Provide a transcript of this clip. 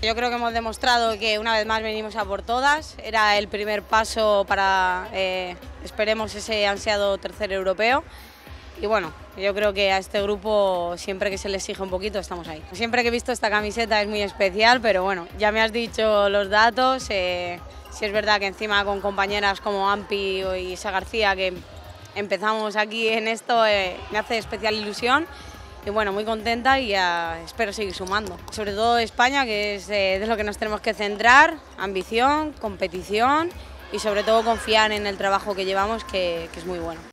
Yo creo que hemos demostrado que una vez más venimos a por todas. Era el primer paso para, esperemos, ese ansiado tercer europeo. Y bueno, yo creo que a este grupo, siempre que se le exige un poquito, estamos ahí. Siempre que he visto esta camiseta es muy especial, pero bueno, ya me has dicho los datos. Sí es verdad que encima con compañeras como Ampi y Isa García, que empezamos aquí en esto, me hace especial ilusión. Y bueno, muy contenta y espero seguir sumando. Sobre todo España, que es de lo que nos tenemos que centrar, ambición, competición y sobre todo confiar en el trabajo que llevamos, que es muy bueno.